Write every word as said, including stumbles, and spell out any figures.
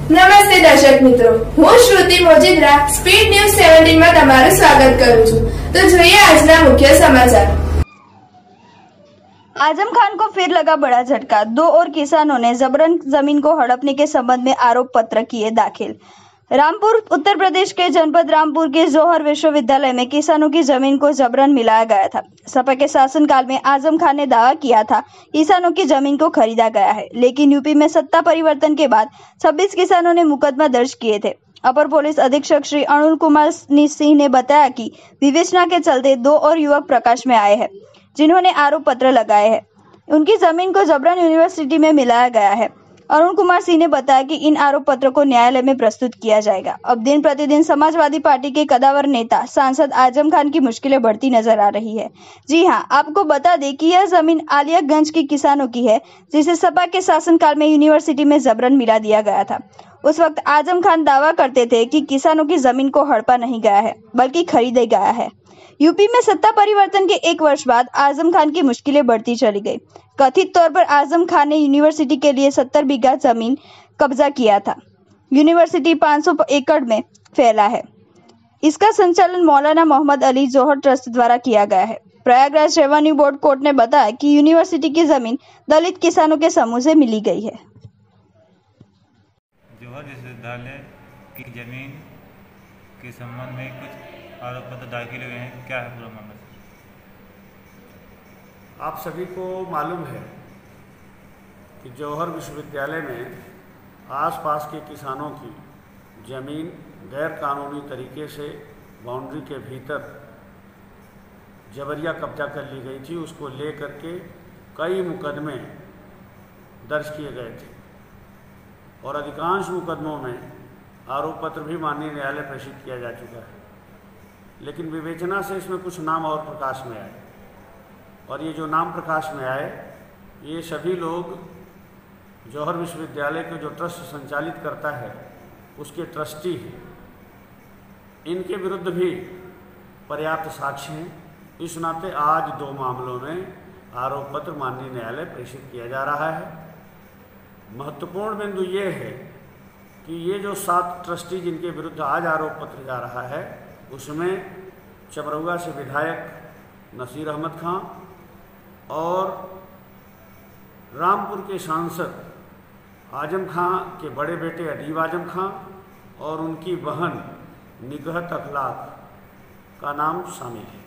નમસ્તે દર્શક મિત્રો, હું શ્રુતિ મોજીદ્રા સ્પીડ ન્યૂઝ સત્તર માં તમારું સ્વાગત કરું છું। તો જોઈએ આજના મુખ્ય સમાચાર। आजम खान को फिर लगा बड़ा झटका। दो और किसानों ने जबरन जमीन को हड़पने के संबंध में आरोप पत्र किए दाखिल। रामपुर उत्तर प्रदेश के जनपद रामपुर के जौहर विश्वविद्यालय में किसानों की जमीन को जबरन मिलाया गया था। सपा के शासनकाल में आजम खान ने दावा किया था किसानों की जमीन को खरीदा गया है, लेकिन यूपी में सत्ता परिवर्तन के बाद छब्बीस किसानों ने मुकदमा दर्ज किए थे। अपर पुलिस अधीक्षक श्री अरुण कुमार सिंह ने बताया कि विवेचना के चलते दो और युवक प्रकाश में आए हैं, जिन्होंने आरोप पत्र लगाए हैं। उनकी जमीन को जबरन यूनिवर्सिटी में मिलाया गया है। अरुण कुमार सिंह ने बताया कि इन आरोप पत्रों को न्यायालय में प्रस्तुत किया जाएगा। अब दिन प्रतिदिन समाजवादी पार्टी के कदावर नेता सांसद आजम खान की मुश्किलें बढ़ती नजर आ रही है। जी हां, आपको बता दें कि यह जमीन आलियागंज के किसानों की है, जिसे सपा के शासनकाल में यूनिवर्सिटी में जबरन मिला दिया गया था। उस वक्त आजम खान दावा करते थे कि किसानों की जमीन को हड़पा नहीं गया है, बल्कि खरीदा गया है। यूपी में सत्ता परिवर्तन के एक वर्ष बाद आजम खान की मुश्किलें बढ़ती चली गई। कथित तौर पर आजम खान ने यूनिवर्सिटी के लिए सत्तर बीघा जमीन कब्जा किया था। यूनिवर्सिटी पाँच सौ एकड़ में फैला है। इसका संचालन मौलाना मोहम्मद अली जौहर ट्रस्ट द्वारा किया गया है। प्रयागराज रेवेन्यू बोर्ड कोर्ट ने बताया कि यूनिवर्सिटी की जमीन दलित किसानों के समूह से मिली गई है। जौहर विश्वविद्यालय की जमीन के संबंध में कुछ आरोप पत्र दाखिल हुए हैं, क्या है पूरा मामला? आप सभी को मालूम है कि जौहर विश्वविद्यालय में आसपास के किसानों की जमीन गैर कानूनी तरीके से बाउंड्री के भीतर जबरिया कब्जा कर ली गई थी। उसको ले करके कई मुकदमे दर्ज किए गए थे और अधिकांश मुकदमों में आरोप पत्र भी माननीय न्यायालय प्रेषित किया जा चुका है, लेकिन विवेचना से इसमें कुछ नाम और प्रकाश में आए और ये जो नाम प्रकाश में आए, ये सभी लोग जौहर विश्वविद्यालय के जो ट्रस्ट संचालित करता है उसके ट्रस्टी हैं। इनके विरुद्ध भी पर्याप्त साक्ष्य हैं। इस नाते आज दो मामलों में आरोप पत्र माननीय न्यायालय प्रेषित किया जा रहा है। महत्वपूर्ण बिंदु ये है कि ये जो सात ट्रस्टी जिनके विरुद्ध आज आरोप पत्र जा रहा है, उसमें चमरौगा से विधायक नसीर अहमद खां और रामपुर के सांसद आजम खां के बड़े बेटे अदीब आजम खां और उनकी बहन निगहत अखलाक का नाम शामिल है।